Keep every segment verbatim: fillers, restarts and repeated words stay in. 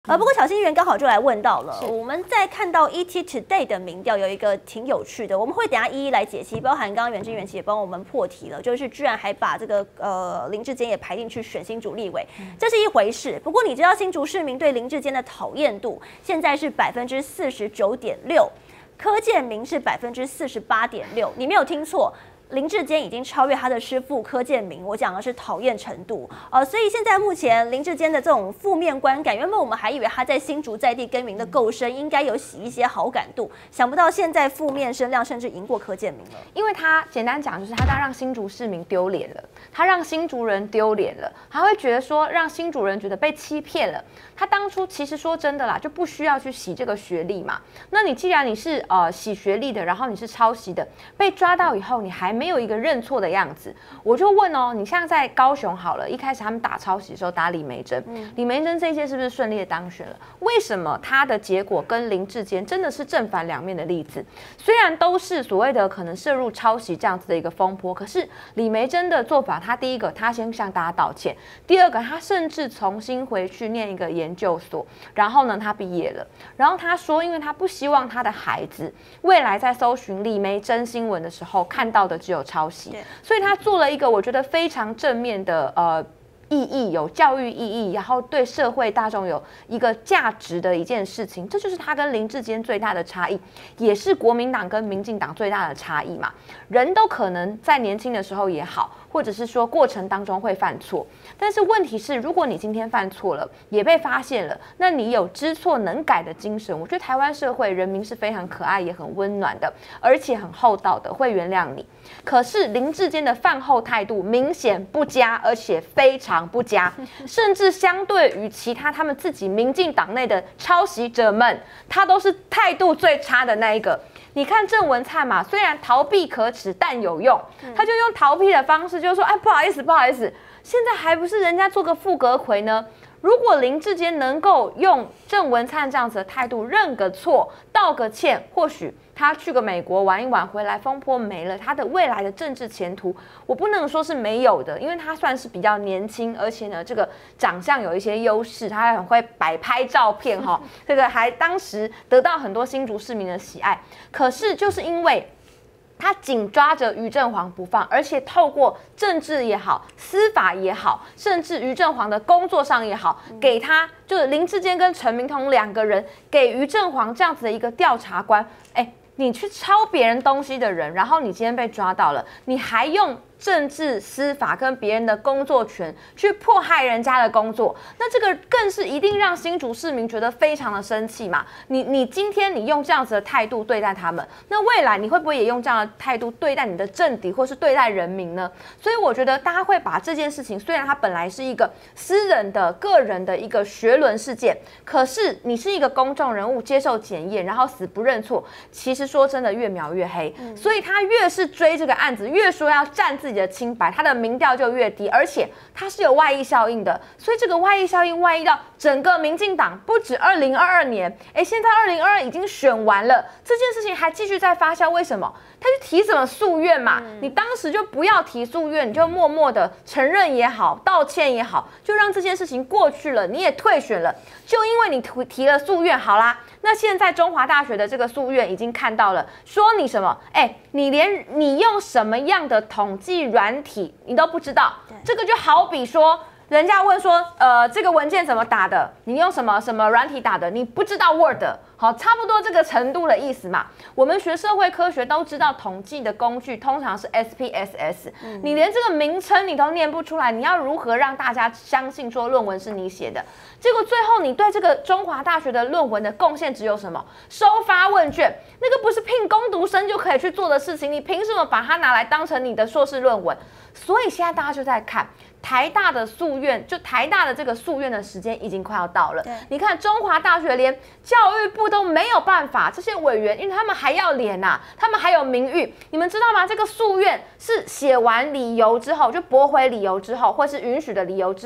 呃，不过小新议员刚好就来问到了，我们在看到 E T Today 的民调有一个挺有趣的，我们会等一下一一来解析，包含刚刚袁志元其实也帮我们破题了，就是居然还把这个呃林智坚也排进去选新竹立委，这是一回事。不过你知道新竹市民对林智坚的讨厌度现在是百分之四十九点六，柯建铭是百分之四十八点六，你没有听错。林智坚已经超越他的师父柯建铭，我讲的是讨厌程度，呃，所以现在目前林智坚的这种负面观感，原本我们还以为他在新竹在地耕耘的够深，应该有洗一些好感度，想不到现在负面声量甚至赢过柯建铭了。 因为他简单讲就是他让新竹市民丢脸了，他让新竹人丢脸了，他会觉得说让新竹人觉得被欺骗了。他当初其实说真的啦，就不需要去洗这个学历嘛。那你既然你是呃洗学历的，然后你是抄袭的，被抓到以后，你还没有一个认错的样子，我就问哦，你像在高雄好了，一开始他们打抄袭的时候打李眉臻，嗯、李眉臻这一届是不是顺利的当选了？为什么他的结果跟林智坚真的是正反两面的例子？虽然都是所谓的可能涉入抄袭这样子的一个风波，可是李眉臻的做法，他第一个他先向大家道歉，第二个他甚至重新回去念一个研究所，然后呢他毕业了，然后他说，因为他不希望他的孩子未来在搜寻李眉臻新闻的时候看到的只有抄袭。所以他做了一个我觉得非常正面的呃意义，有教育意义，然后对社会大众有一个价值的一件事情，这就是他跟林智坚最大的差异，也是国民党跟民进党最大的差异嘛。人都可能在年轻的时候也好，或者是说过程当中会犯错，但是问题是，如果你今天犯错了，也被发现了，那你有知错能改的精神，我觉得台湾社会人民是非常可爱也很温暖的，而且很厚道的，会原谅你。可是林智坚的饭后态度明显不佳，而且非常不佳，甚至相对于其他他们自己民进党内的抄袭者们，他都是态度最差的那一个。你看郑文灿嘛，虽然逃避可耻，但有用，他就用逃避的方式，就说，哎，不好意思，不好意思，现在还不是人家做个副阁揆呢？如果林智坚能够用郑文灿这样子的态度认个错、道个歉，或许他去个美国玩一玩，回来风波没了，他的未来的政治前途，我不能说是没有的，因为他算是比较年轻，而且呢，这个长相有一些优势，他还很会摆拍照片哈，这个还当时得到很多新竹市民的喜爱。可是就是因为他紧抓着于正煌不放，而且透过政治也好、司法也好，甚至于正煌的工作上也好，给他就是林智坚跟陈明通两个人，给于正煌这样子的一个调查官，哎，你去抄别人东西的人，然后你今天被抓到了，你还用政治、司法跟别人的工作权去迫害人家的工作，那这个更是一定让新竹市民觉得非常的生气嘛。你你今天你用这样子的态度对待他们，那未来你会不会也用这样的态度对待你的政敌或是对待人民呢？所以我觉得大家会把这件事情，虽然它本来是一个私人的、个人的一个学伦事件，可是你是一个公众人物，接受检验，然后死不认错，其实说真的越描越黑。嗯、所以他越是追这个案子，越说要站自己的清白，他的民调就越低，而且他是有外溢效应的，所以这个外溢效应外溢到整个民进党，不止二零二二年，哎，现在二零二二已经选完了，这件事情还继续在发酵，为什么？他去提什么诉愿嘛？嗯、你当时就不要提诉愿，你就默默的承认也好，道歉也好，就让这件事情过去了，你也退选了，就因为你提提了诉愿，好啦，那现在中华大学的这个诉愿已经看到了，说你什么？哎，你连你用什么样的统计软体你都不知道，这个就好比说，人家问说，呃，这个文件怎么打的？你用什么什么软体打的？你不知道 Word， 好，差不多这个程度的意思嘛。我们学社会科学都知道，统计的工具通常是 S P S S，、嗯、你连这个名称你都念不出来，你要如何让大家相信说论文是你写的？结果最后你对这个中华大学的论文的贡献只有什么？收发问卷，那个不是聘工读生就可以去做的事情，你凭什么把它拿来当成你的硕士论文？所以现在大家就在看台大的诉愿，就台大的这个诉愿的时间已经快要到了。你看中华大学连教育部都没有办法，这些委员因为他们还要脸啊，他们还有名誉，你们知道吗？这个诉愿是写完理由之后，就驳回理由之后，或是允许的理由之后，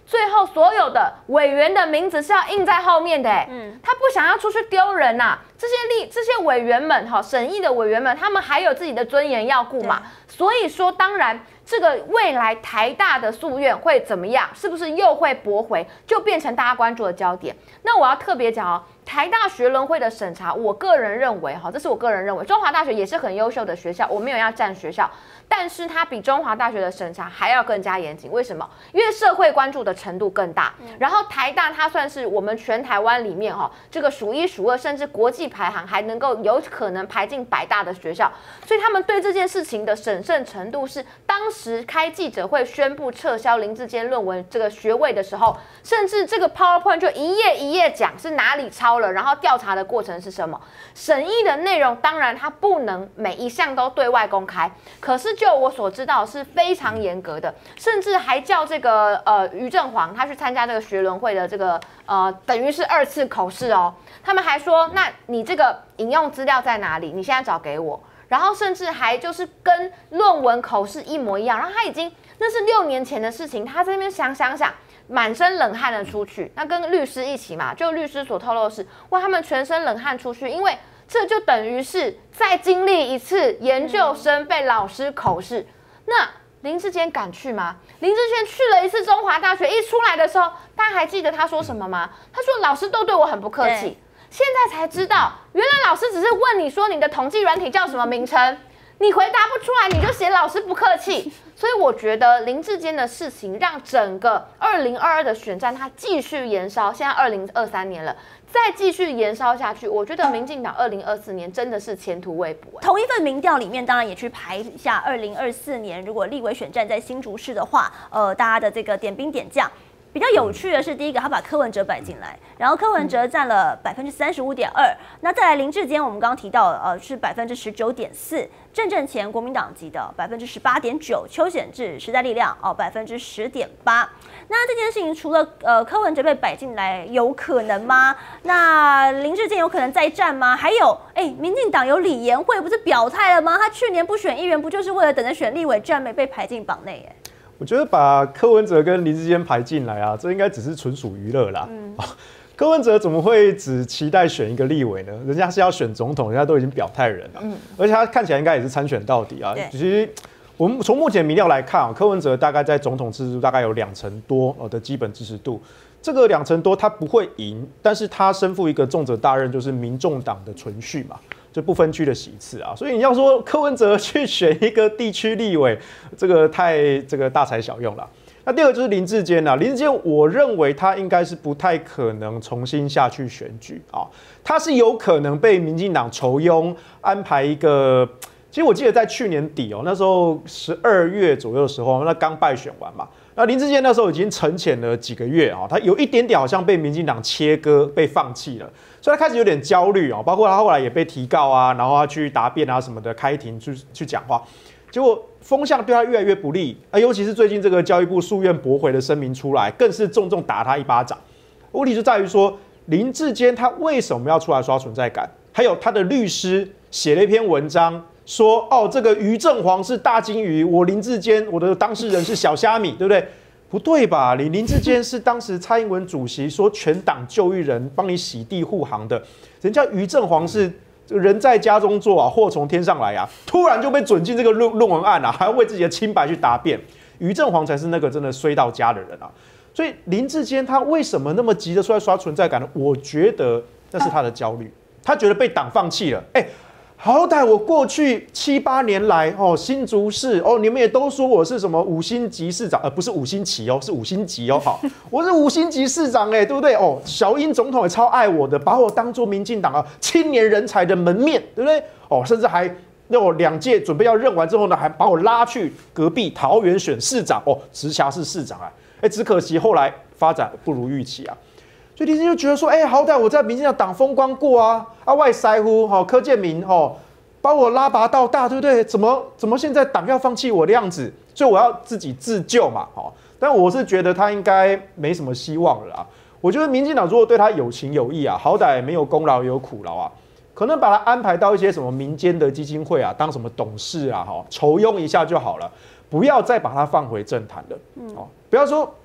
最后所有的委员的名字是要印在后面的，哎，嗯，他不想要出去丢人呐、啊。这些立这些委员们，哈，审议的委员们，他们还有自己的尊严要顾嘛。所以说，当然，这个未来台大的诉愿会怎么样？是不是又会驳回？就变成大家关注的焦点。那我要特别讲哦，台大学伦会的审查，我个人认为，哈，这是我个人认为，中华大学也是很优秀的学校，我没有要占学校。但是它比中华大学的审查还要更加严谨，为什么？因为社会关注的程度更大。然后台大它算是我们全台湾里面哈，这个数一数二，甚至国际排行还能够有可能排进百大的学校，所以他们对这件事情的审慎程度是，当时开记者会宣布撤销林志坚论文这个学位的时候，甚至这个 PowerPoint 就一页一页讲是哪里抄了，然后调查的过程是什么，审议的内容当然它不能每一项都对外公开，可是就我所知道是非常严格的，甚至还叫这个呃于正煌他去参加这个学伦会的这个呃等于是二次口试哦，他们还说那你这个引用资料在哪里？你现在找给我，然后甚至还就是跟论文口试一模一样，然后他已经那是六年前的事情，他在那边想想想。满身冷汗的出去，那跟律师一起嘛，就律师所透露的是，哇，他们全身冷汗出去，因为这就等于是再经历一次研究生被老师口试。那林志坚敢去吗？林志坚去了一次中华大学，一出来的时候，大家还记得他说什么吗？他说老师都对我很不客气。现在才知道，原来老师只是问你说你的统计软体叫什么名称。你回答不出来，你就写老师不客气，所以我觉得林志坚的事情让整个二零二二的选战它继续延烧，现在二零二三年了，再继续延烧下去，我觉得民进党二零二四年真的是前途未卜、欸。 同一份民调里面，当然也去排一下二零二四年如果立委选战在新竹市的话，呃，大家的这个点兵点将。比较有趣的是，第一个他把柯文哲摆进来，然后柯文哲占了百分之三十五点二，那再来林志坚，我们刚刚提到呃是百分之十九点四，郑正前国民党籍的百分之十八点九，邱显智时代力量哦百分之十点八。那这件事情除了呃柯文哲被摆进来有可能吗？那林志坚有可能再战吗？还有哎，民进党有李延慧不是表态了吗？他去年不选议员，不就是为了等着选立委，居然没被排进榜内哎。 我觉得把柯文哲跟林志坚排进来啊，这应该只是纯属娱乐啦。嗯、柯文哲怎么会只期待选一个立委呢？人家是要选总统，人家都已经表态人了，嗯、而且他看起来应该也是参选到底啊。其实我们从目前民调来看啊，柯文哲大概在总统支持度大概有两成多的基本支持度。这个两成多他不会赢，但是他身负一个重责大任，就是民众党的存续嘛。就不分区的席次啊，所以你要说柯文哲去选一个地区立委，这个太这个大材小用了。那第二个就是林志坚啊，林志坚我认为他应该是不太可能重新下去选举啊，他是有可能被民进党酬庸安排一个。其实我记得在去年底哦，那时候十二月左右的时候，那刚败选完嘛，那林志坚那时候已经沉潜了几个月啊，他有一点点好像被民进党切割、被放弃了，所以他开始有点焦虑啊，包括他后来也被提告啊，然后他去答辩啊什么的，开庭去去讲话，结果风向对他越来越不利啊，尤其是最近这个教育部诉愿驳回的声明出来，更是重重打他一巴掌。问题就在于说，林志坚他为什么要出来刷存在感？还有他的律师写了一篇文章。说哦，这个于正煌是大金鱼，我林志坚我的当事人是小虾米，对不对？不对吧？你林志坚是当时蔡英文主席说全党救一人，帮你洗地护航的，人家于正煌是人在家中坐啊，祸从天上来啊，突然就被准进这个论论文案啊，还要为自己的清白去答辩。于正煌才是那个真的衰到家的人啊，所以林志坚他为什么那么急着出来刷存在感呢？我觉得那是他的焦虑，他觉得被党放弃了，哎、欸。好歹我过去七八年来，哦，新竹市哦，你们也都说我是什么五星级市长，呃，不是五星旗哦，是五星级哦，好，我是五星级市长哎，对不对？哦，小英总统也超爱我的，把我当作民进党啊青年人才的门面，对不对？哦，甚至还那我两届准备要任完之后呢，还把我拉去隔壁桃园选市长，哦，直辖市市长啊，哎，只可惜后来发展不如预期啊。所以林志坚就觉得说，哎、欸，好歹我在民进党党风光过啊，啊外腮乎哈柯建铭哈把我拉拔到大，对不对？怎么怎么现在党要放弃我的样子？所以我要自己自救嘛，哈。但我是觉得他应该没什么希望了啦。我觉得民进党如果对他有情有义啊，好歹没有功劳也有苦劳啊，可能把他安排到一些什么民间的基金会啊，当什么董事啊，哈，酬庸一下就好了，不要再把他放回政坛了，哦，不要说。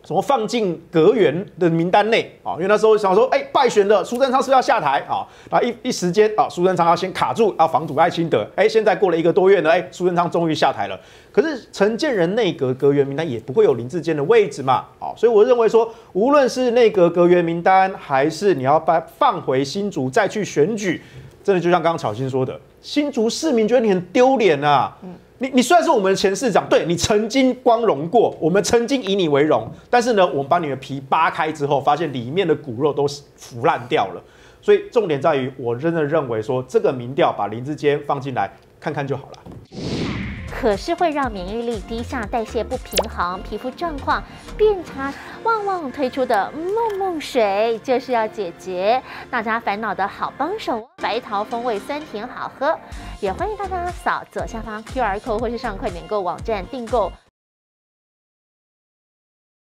什么放进阁员的名单内啊，因为那时候想说，哎、欸，败选的苏贞昌是不是要下台啊？然后一一时间啊，苏贞昌要先卡住，要防堵赖清德。哎、欸，现在过了一个多月呢，哎、欸，苏贞昌终于下台了。可是陈建仁内阁阁员名单也不会有林智坚的位置嘛，啊，所以我认为说，无论是内阁阁员名单，还是你要把放回新竹再去选举，真的就像刚刚巧芯说的，新竹市民觉得你很丢脸啊。嗯你你虽然是我们的前市长，对你曾经光荣过，我们曾经以你为荣，但是呢，我们把你的皮扒开之后，发现里面的骨肉都腐烂掉了。所以重点在于，我真的认为说，这个民调把林智坚放进来看看就好了。 可是会让免疫力低下、代谢不平衡、皮肤状况变差。旺旺推出的梦梦水就是要解决大家烦恼的好帮手，白桃风味酸甜好喝，也欢迎大家扫左下方 Q R code 或是上快点购网站订购。